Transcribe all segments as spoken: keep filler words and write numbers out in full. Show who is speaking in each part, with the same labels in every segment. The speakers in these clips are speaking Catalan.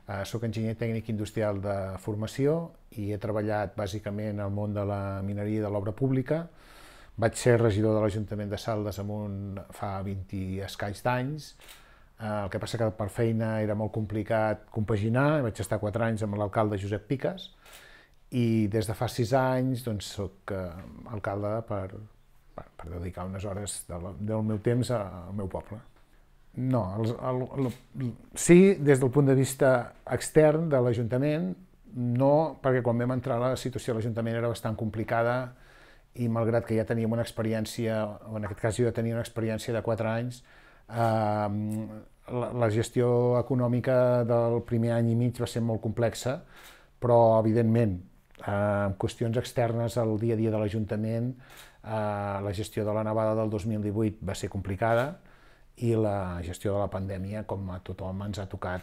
Speaker 1: Soc enginyer tècnic industrial de formació i he treballat bàsicament al món de la mineria i de l'obra pública. Vaig ser regidor de l'Ajuntament de Saldes amunt fa vint i escaig d'anys. El que passa que per feina era molt complicat compaginar. Vaig estar quatre anys amb l'alcalde Josep Picas i des de fa sis anys doncs, soc alcalde per, per, per dedicar unes hores del, del meu temps al meu poble. No, el, el, el, sí, des del punt de vista extern de l'Ajuntament, no, perquè quan vam entrar la situació a l'Ajuntament era bastant complicada i malgrat que ja teníem una experiència, o en aquest cas jo ja tenia una experiència de quatre anys, eh, la, la gestió econòmica del primer any i mig va ser molt complexa, però evidentment, eh, en qüestions externes al dia a dia de l'Ajuntament, eh, la gestió de la nevada del dos mil divuit va ser complicada, i la gestió de la pandèmia, com a tothom, ens ha tocat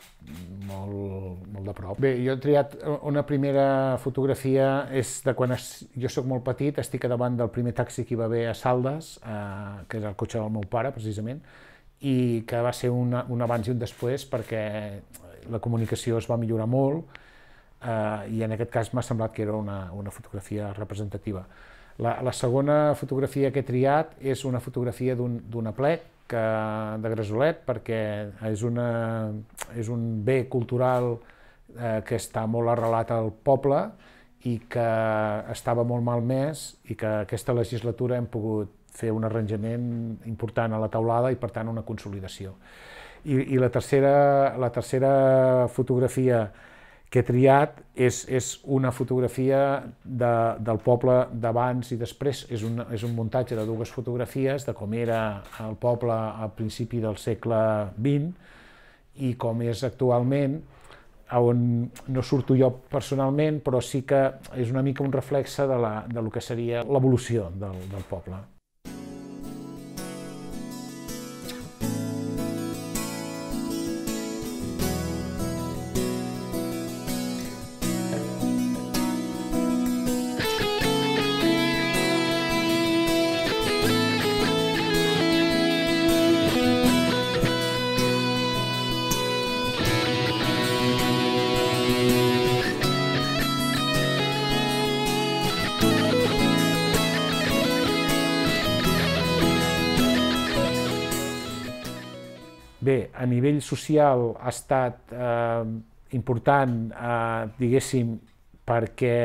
Speaker 1: molt, molt de prop. Bé, jo he triat una primera fotografia, és de quan es, jo soc molt petit, estic davant del primer taxi que hi va haver a Saldes, eh, que és el cotxe del meu pare, precisament, i que va ser una, un abans i un després perquè la comunicació es va millorar molt eh, i en aquest cas m'ha semblat que era una, una fotografia representativa. La, la segona fotografia que he triat és una fotografia d'un aplec que, de Gresolet, perquè és, una, és un bé cultural eh, que està molt arrelat al poble i que estava molt malmès i que aquesta legislatura hem pogut fer un arranjament important a la teulada i per tant una consolidació. I, i la, tercera, la tercera fotografia que he triat és, és una fotografia de, del poble d'abans i després, és un, és un muntatge de dues fotografies de com era el poble al principi del segle vint i com és actualment, on no surto jo personalment, però sí que és una mica un reflexe de, la, de lo que seria l'evolució del, del poble. Bé, a nivell social ha estat eh, important, eh, diguéssim, perquè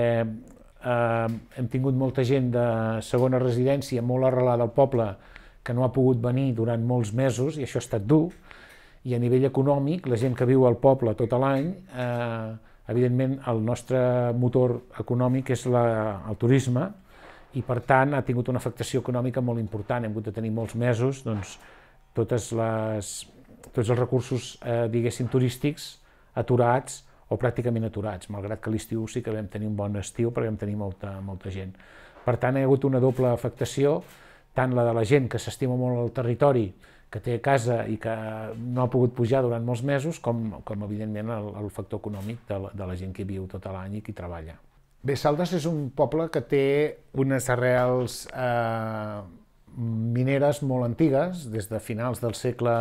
Speaker 1: eh, hem tingut molta gent de segona residència molt arrelada al poble que no ha pogut venir durant molts mesos i això ha estat dur. I a nivell econòmic, la gent que viu al poble tot l'any, eh, evidentment el nostre motor econòmic és la, el turisme i per tant ha tingut una afectació econòmica molt important. Hem hagut de tenir molts mesos doncs, totes les... tots els recursos, eh, diguéssim, turístics aturats o pràcticament aturats, malgrat que a l'estiu sí que vam tenir un bon estiu perquè vam tenir molta, molta gent. Per tant, hi ha hagut una doble afectació, tant la de la gent que s'estima molt el territori, que té casa i que no ha pogut pujar durant molts mesos, com, com evidentment el, el factor econòmic de la, de la gent que viu tot l'any i que treballa. Bé, Saldes és un poble que té unes arrels eh, mineres molt antigues, des de finals del segle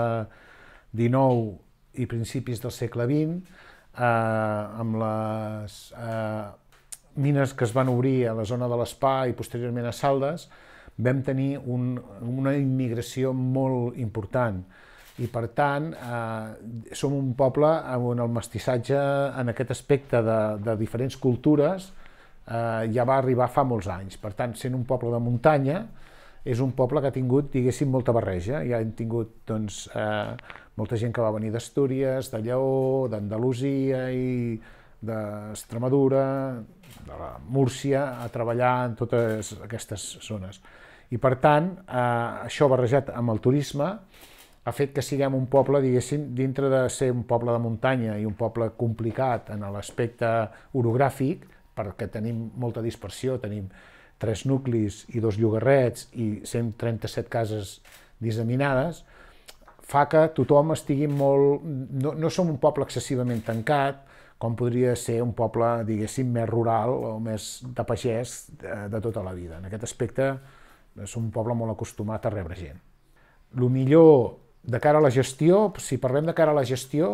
Speaker 1: dinou i principis del segle vint, eh, amb les eh, mines que es van obrir a la zona de l'Espà i posteriorment a Saldes, vam tenir un, una immigració molt important i per tant eh, som un poble on el mestissatge en aquest aspecte de, de diferents cultures eh, ja va arribar fa molts anys. Per tant, sent un poble de muntanya, és un poble que ha tingut, diguéssim, molta barreja. Ja hem tingut doncs, eh, molta gent que va venir d'Astúries, de Lleó, d'Andalusia i d'Extremadura, de la Múrcia, a treballar en totes aquestes zones. I per tant, eh, això barrejat amb el turisme ha fet que siguem un poble, diguéssim, dintre de ser un poble de muntanya i un poble complicat en l'aspecte orogràfic, perquè tenim molta dispersió, tenim tres nuclis i dos llogarrets i cent trenta-set cases disseminades, fa que tothom estigui molt... No, no som un poble excessivament tancat, com podria ser un poble, diguéssim, més rural o més de pagès de, de tota la vida. En aquest aspecte som un poble molt acostumat a rebre gent. El millor de cara a la gestió, si parlem de cara a la gestió,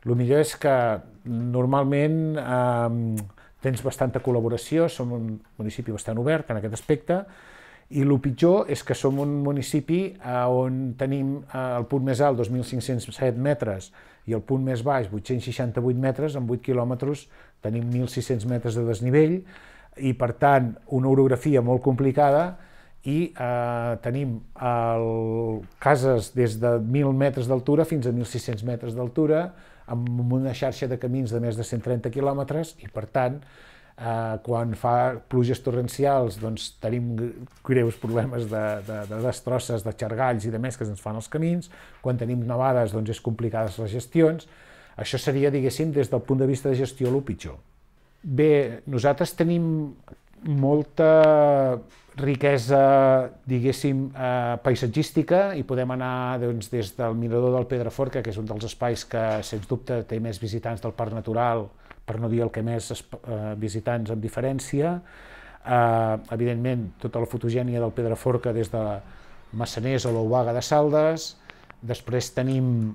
Speaker 1: El millor és que normalment eh, tens bastanta col·laboració, som un municipi bastant obert en aquest aspecte, i el pitjor és que som un municipi on tenim el punt més alt, dos mil cinc-cents set metres, i el punt més baix, vuit-cents seixanta-vuit metres, amb vuit quilòmetres tenim mil sis-cents metres de desnivell, i per tant una orografia molt complicada, i eh, tenim el, cases des de mil metres d'altura fins a mil sis-cents metres d'altura, amb una xarxa de camins de més de cent trenta quilòmetres, i per tant, eh, quan fa pluges torrencials, doncs tenim greus problemes de, de, de destrosses, de xargalls i de més que ens fan els camins. Quan tenim nevades, doncs és complicades les gestions. Això seria, diguéssim, des del punt de vista de gestió, el pitjor. Bé, nosaltres tenim molta riquesa, diguéssim, eh, paisatgística, i podem anar doncs, des del Mirador del Pedraforca, que és un dels espais que, sens dubte, té més visitants del Parc Natural, per no dir el que més eh, visitants amb diferència. Eh, evidentment, tota la fotogènia del Pedraforca des de Massaners o l'Obaga de Saldes. Després tenim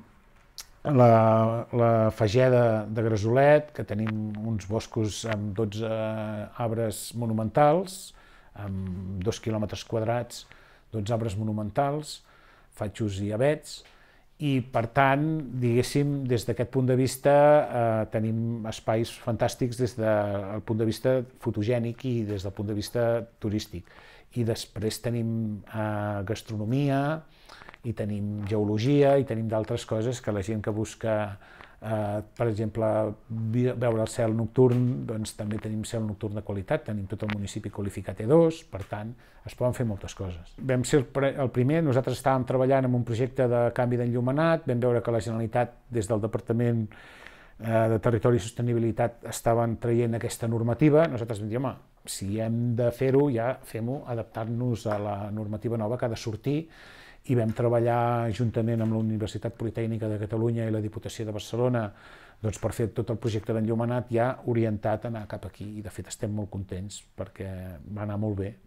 Speaker 1: la, la Fageda de Gresolet, que tenim uns boscos amb dotze arbres monumentals, amb dos quilòmetres quadrats, dotze arbres monumentals, fatxos i avets, i per tant, diguéssim, des d'aquest punt de vista eh, tenim espais fantàstics des del punt de vista fotogènic i des del punt de vista turístic. I després tenim eh, gastronomia, i tenim geologia, i tenim d'altres coses que la gent que busca, eh, per exemple, veure el cel nocturn, doncs també tenim cel nocturn de qualitat, tenim tot el municipi qualificat E dos, per tant, es poden fer moltes coses. Vam ser el primer, nosaltres estàvem treballant en un projecte de canvi d'enllumenat, vam veure que la Generalitat, des del Departament de Territori i Sostenibilitat, estaven traient aquesta normativa. Nosaltres vam dir, home, si hem de fer-ho, ja fem-ho, adaptant-nos a la normativa nova que ha de sortir, i vam treballar juntament amb la Universitat Politècnica de Catalunya i la Diputació de Barcelona doncs, per fer tot el projecte d'enllumenat ja orientat a anar cap aquí, i de fet estem molt contents perquè va anar molt bé.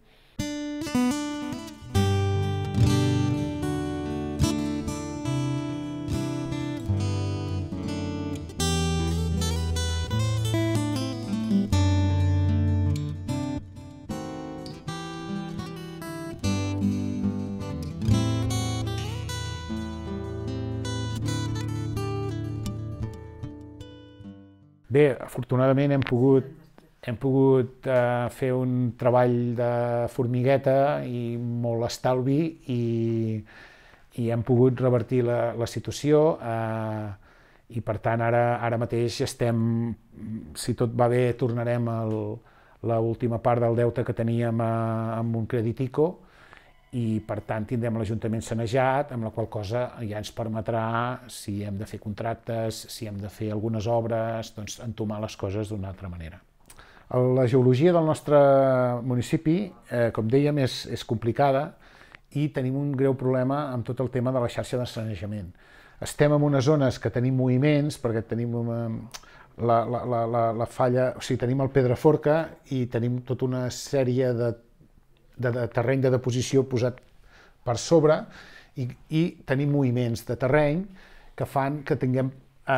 Speaker 1: Bé, afortunadament hem pogut, hem pogut eh, fer un treball de formigueta i molt estalvi, i, i hem pogut revertir la, la situació, eh, i per tant ara, ara mateix estem, si tot va bé, tornarem a l'última part del deute que teníem a, amb un Crèdit ICO, i per tant tindrem l'Ajuntament sanejat, amb la qual cosa ja ens permetrà, si hem de fer contractes, si hem de fer algunes obres, doncs entomar les coses d'una altra manera. La geologia del nostre municipi, eh, com dèiem, és, és complicada, i tenim un greu problema amb tot el tema de la xarxa de sanejament. Estem en unes zones que tenim moviments, perquè tenim una, la, la, la, la, la falla, o sigui, tenim el Pedraforca i tenim tota una sèrie de de, de terreny de deposició posat per sobre, i, i tenim moviments de terreny que fan que tinguem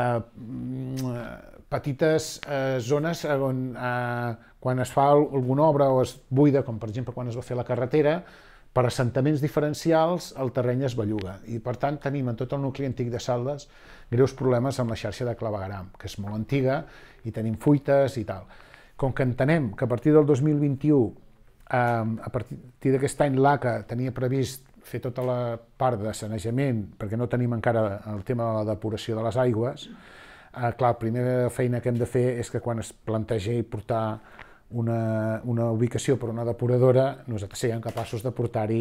Speaker 1: eh, petites eh, zones on eh, quan es fa alguna obra o es buida, com per exemple quan es va fer la carretera, per assentaments diferencials el terreny es belluga, i per tant tenim en tot el nucli antic de Saldes greus problemes amb la xarxa de clavegueram, que és molt antiga, i tenim fuites i tal. Com que entenem que a partir del dos mil vint-i-u, a partir d'aquest any l'A C A tenia previst fer tota la part de sanejament, perquè no tenim encara el tema de la depuració de les aigües, clar, la primera feina que hem de fer és que quan es plantegi portar una, una ubicació per una depuradora, nosaltres siguem capaços de portar-hi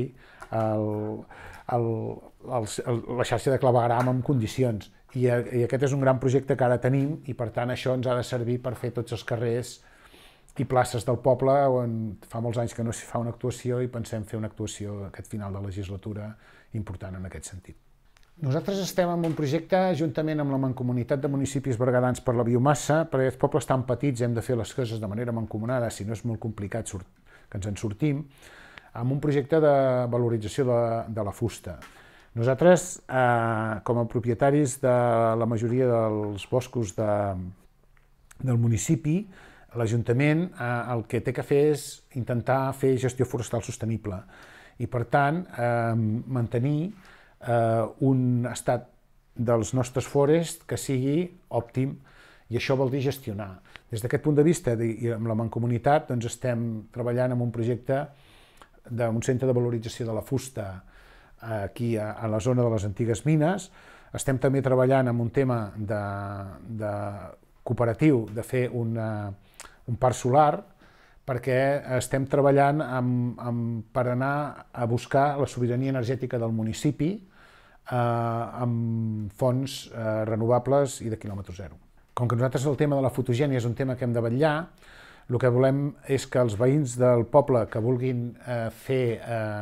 Speaker 1: la xarxa de clavegueram en condicions. I, I aquest és un gran projecte que ara tenim, i per tant això ens ha de servir per fer tots els carrers i places del poble on fa molts anys que no s'hi fa una actuació, i pensem fer una actuació aquest final de legislatura important en aquest sentit. Nosaltres estem en un projecte juntament amb la Mancomunitat de Municipis Berguedans per la Biomassa, perquè els pobles tan petits hem de fer les coses de manera mancomunada, si no és molt complicat que ens en sortim, amb un projecte de valorització de, de la fusta. Nosaltres, eh, com a propietaris de la majoria dels boscos de, del municipi, l'Ajuntament eh, el que té que fer és intentar fer gestió forestal sostenible i, per tant, eh, mantenir eh, un estat dels nostres forests que sigui òptim, i això vol dir gestionar. Des d'aquest punt de vista, i amb la Mancomunitat, doncs estem treballant en un projecte d'un centre de valorització de la fusta aquí a la zona de les antigues mines. Estem també treballant en un tema de, de cooperatiu, de fer una, un parc solar, perquè estem treballant amb, amb, per anar a buscar la sobirania energètica del municipi eh, amb fonts eh, renovables i de quilòmetre zero. Com que nosaltres el tema de la fotogènia és un tema que hem de vetllar, el que volem és que els veïns del poble que vulguin eh, fer,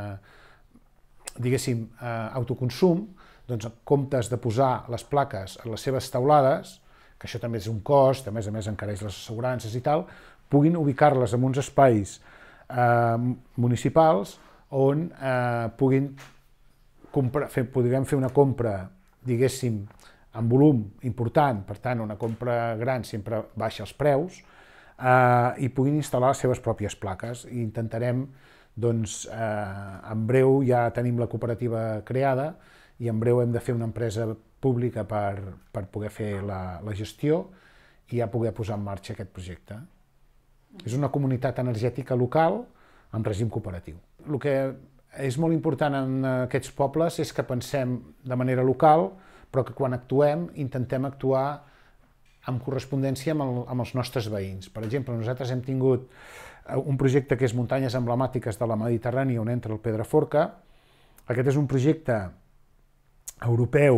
Speaker 1: eh, diguéssim, eh, autoconsum, doncs en comptes de posar les plaques a les seves teulades, que això també és un cost, a més a més encareix les assegurances i tal, puguin ubicar-les en uns espais eh, municipals on eh, puguin comprar, fer, podríem fer una compra, diguéssim, en volum important, per tant, una compra gran sempre baixa els preus, eh, i puguin instal·lar les seves pròpies plaques. I intentarem, doncs, eh, en breu ja tenim la cooperativa creada i en breu hem de fer una empresa pública per, per poder fer la, la gestió i ja poder posar en marxa aquest projecte. És una comunitat energètica local amb règim cooperatiu. El que és molt important en aquests pobles és que pensem de manera local, però que quan actuem intentem actuar en correspondència amb, el, amb els nostres veïns. Per exemple, nosaltres hem tingut un projecte que és Muntanyes Emblemàtiques de la Mediterrània, on entra el Pedraforca. Aquest és un projecte europeu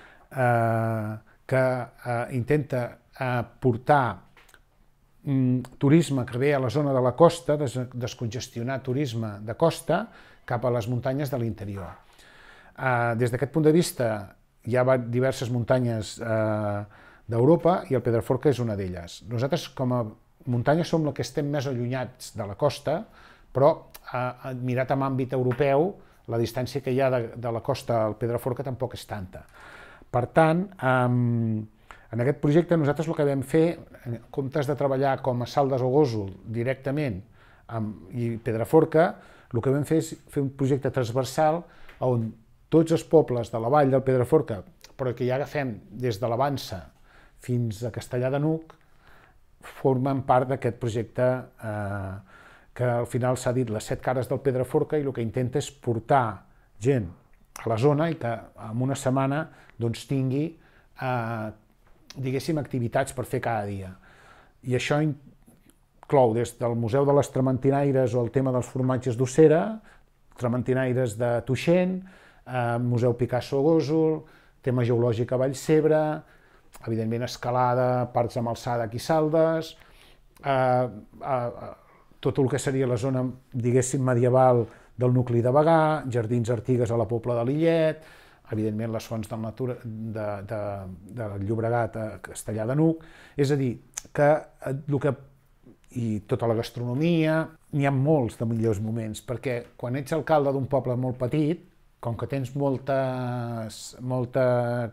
Speaker 1: eh, que eh, intenta eh, portar mm, turisme que ve a la zona de la costa, des, descongestionar turisme de costa cap a les muntanyes de l'interior. Eh, des d'aquest punt de vista, hi ha diverses muntanyes eh, d'Europa i el Pedraforca és una d'elles. Nosaltres, com a muntanya, som la que estem més allunyats de la costa, però eh, mirat amb àmbit europeu, la distància que hi ha de, de la costa al Pedraforca tampoc és tanta. Per tant, eh, en aquest projecte nosaltres el que vam fer, en comptes de treballar com a Saldes o Gósol directament amb, i Pedraforca, el que vam fer és fer un projecte transversal on tots els pobles de la vall del Pedraforca, però que ja agafem des de l'Avança fins a Castellar de n'Hug, formen part d'aquest projecte eh, que al final s'ha dit les set cares del Pedraforca i el que intenta és portar gent a la zona i que en una setmana doncs, tingui eh, diguéssim, activitats per fer cada dia. I això inclou des del Museu de les Trementinaires o el tema dels formatges d'Ossera, Trementinaires de Tuixén, eh, Museu Picasso a Gósol, tema geològic a Vallcebre, evidentment escalada, parcs amb alçada aquí Saldes, eh, eh, tot el que seria la zona, diguéssim, medieval del nucli de Bagà, jardins Artigues a la Pobla de Lillet, evidentment les fonts del natura, de, de, de Llobregat a Castellar de n'Hug, és a dir, que el que i tota la gastronomia, n'hi ha molts de millors moments, perquè quan ets alcalde d'un poble molt petit, com que tens moltes, molta,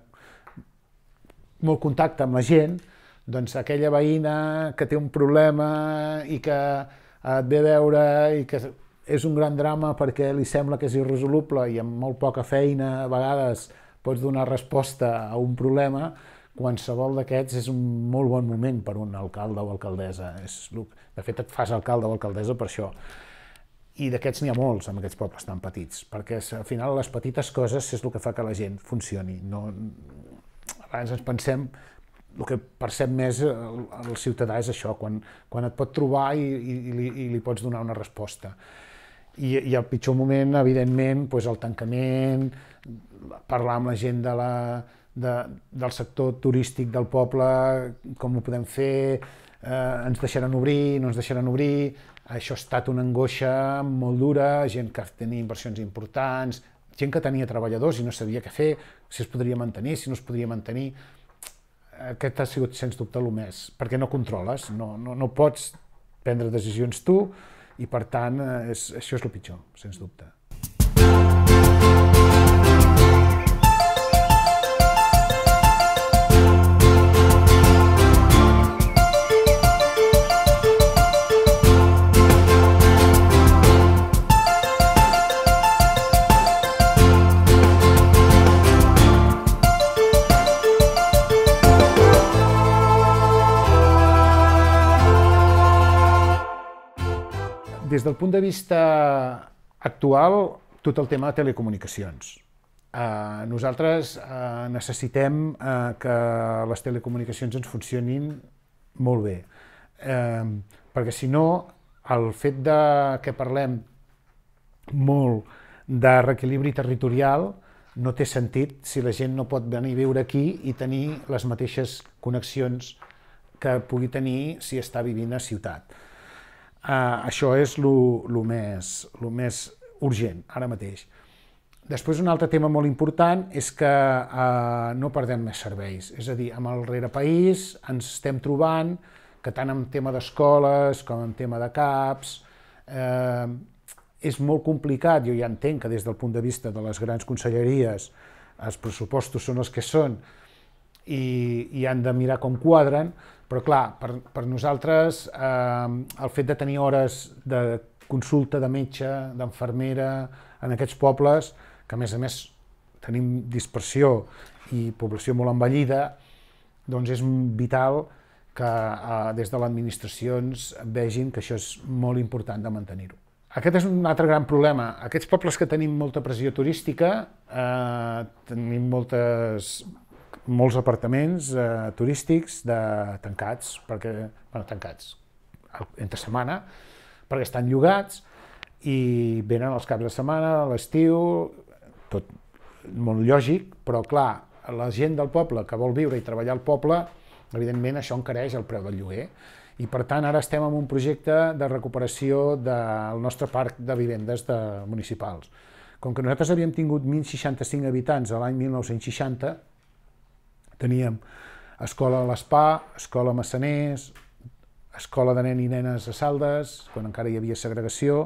Speaker 1: molt contacte amb la gent, doncs aquella veïna que té un problema i que et ve a veure i que és un gran drama perquè li sembla que és irresoluble i amb molt poca feina a vegades pots donar resposta a un problema, qualsevol d'aquests és un molt bon moment per un alcalde o alcaldessa. De fet, et fas alcalde o alcaldessa per això. I d'aquests n'hi ha molts, en aquests pobles tan petits, perquè al final les petites coses és el que fa que la gent funcioni. No, a vegades ens pensem, el que percep més el, el ciutadà és això, quan, quan et pot trobar i, i, i, li, i li pots donar una resposta. I, i el pitjor moment, evidentment, doncs el tancament, parlar amb la gent de la, de, del sector turístic del poble, com ho podem fer, eh, ens deixaran obrir, no ens deixaran obrir. Això ha estat una angoixa molt dura, gent que tenia inversions importants, gent que tenia treballadors i no sabia què fer, si es podria mantenir, si no es podria mantenir. Aquest ha sigut, sens dubte, el més, perquè no controles, no, no, no pots prendre decisions tu i, per tant, és, això és el pitjor, sens dubte. Des del punt de vista actual, tot el tema de telecomunicacions. Eh, nosaltres eh, necessitem eh, que les telecomunicacions ens funcionin molt bé, eh, perquè si no, el fet de que parlem molt de reequilibri territorial no té sentit si la gent no pot venir a viure aquí i tenir les mateixes connexions que pugui tenir si està vivint a ciutat. Uh, això és el més, lo més urgent, ara mateix. Després, un altre tema molt important és que uh, no perdem més serveis. És a dir, amb el rerepaís ens estem trobant que tant en tema d'escoles com en tema de C A Ps eh, és molt complicat. Jo ja entenc que des del punt de vista de les grans conselleries els pressupostos són els que són i, i han de mirar com quadren, però clar, per, per nosaltres eh, el fet de tenir hores de consulta de metge, d'enfermera en aquests pobles, que a més a més tenim dispersió i població molt envellida, doncs és vital que eh, des de les administracions vegin que això és molt important de mantenir-ho. Aquest és un altre gran problema. Aquests pobles que tenim molta pressió turística, eh, tenim moltes, molts apartaments eh, turístics de, tancats, perquè, bueno, tancats entre setmana, perquè estan llogats i venen els caps de setmana, a l'estiu, tot molt lògic, però clar, la gent del poble que vol viure i treballar al poble, evidentment això encareix el preu del lloguer. I per tant ara estem en un projecte de recuperació del nostre parc de vivendes de municipals. Com que nosaltres havíem tingut mil seixanta-cinc habitants a l'any mil nou-cents seixanta, teníem escola a l'Espà, escola a Massaners, escola de nen i nenes a Saldes, quan encara hi havia segregació,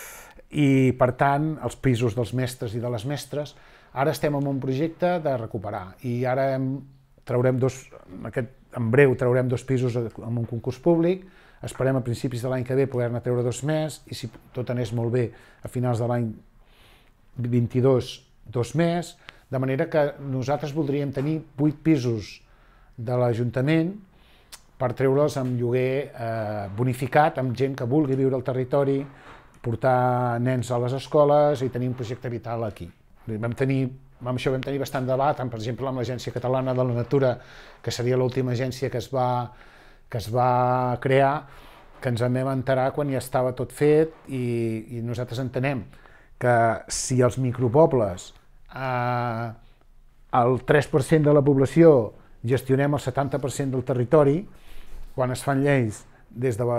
Speaker 1: i per tant els pisos dels mestres i de les mestres. Ara estem en un projecte de recuperar i ara hem, traurem dos, aquest, en breu traurem dos pisos en un concurs públic, esperem a principis de l'any que ve poder-ne treure dos més i si tot anés molt bé a finals de l'any vint-i-dos, dos més, de manera que nosaltres voldríem tenir vuit pisos de l'Ajuntament per treure'ls amb lloguer eh, bonificat, amb gent que vulgui viure al territori, portar nens a les escoles i tenir un projecte vital aquí. Vam tenir, amb això vam tenir bastant debat, per exemple, amb l'Agència Catalana de la Natura, que seria l'última agència que es va, que es va crear, que ens en vam enterar quan ja estava tot fet i, i nosaltres entenem que si els micropobles, eh, el tres per cent de la població gestionem el setanta per cent del territori, quan es fan lleis des de la,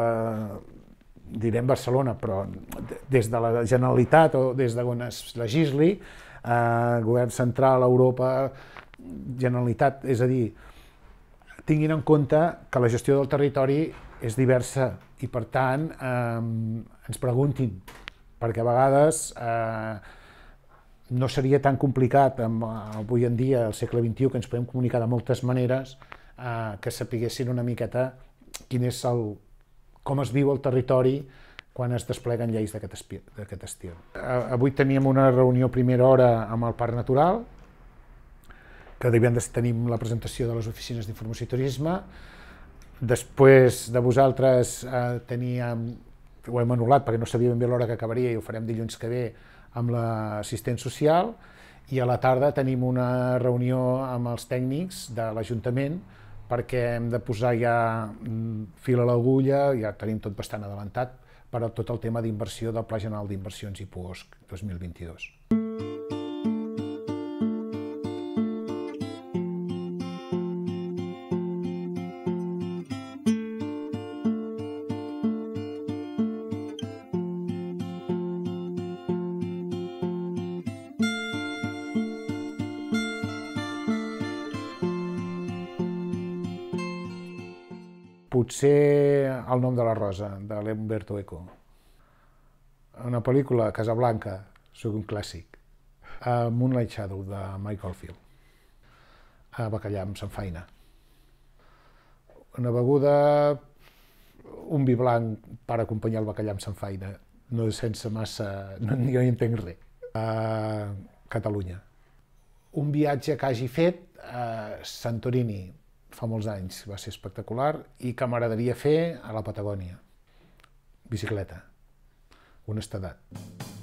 Speaker 1: direm Barcelona, però des de la Generalitat o des d'on es legisli, eh, govern central, Europa, Generalitat, és a dir, tinguin en compte que la gestió del territori és diversa i per tant eh, ens preguntin, perquè a vegades eh, no seria tan complicat amb, avui en dia, al segle vint-i-u, que ens podem comunicar de moltes maneres, eh, que sapiguessin una miqueta quin és el, com es viu el territori quan es despleguen lleis d'aquest estil. Avui teníem una reunió a primera hora amb el Parc Natural, que divendres tenim la presentació de les oficines d'informació i turisme. Després de vosaltres eh, teníem, ho hem anul·lat perquè no sabia ben bé l'hora que acabaria i ho farem dilluns que ve amb l'assistent social, i a la tarda tenim una reunió amb els tècnics de l'Ajuntament perquè hem de posar ja fil a l'agulla, ja tenim tot bastant adelantat, per a tot el tema d'inversió del Pla General d'Inversions i Puosc dos mil vint-i-dos. Potser El nom de la rosa, de l'Umberto Eco. Una pel·lícula, Casablanca, soc un clàssic. Uh, Moonlight Shadow, de Mike Oldfield. Uh, bacallà amb samfaina. Una beguda, un vi blanc per acompanyar el bacallà amb samfaina. No sense massa, no, jo no hi entenc res. Uh, Catalunya. Un viatge que hagi fet a Santorini, fa molts anys, va ser espectacular, i que m'agradaria fer a la Patagònia, bicicleta. honestedat.